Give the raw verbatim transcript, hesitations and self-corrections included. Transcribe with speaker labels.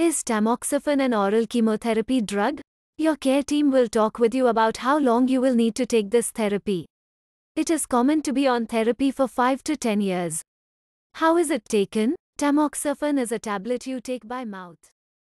Speaker 1: Is tamoxifen an oral chemotherapy drug? Your care team will talk with you about how long you will need to take this therapy. It is common to be on therapy for five to ten years. How is it taken? Tamoxifen is a tablet you take by mouth.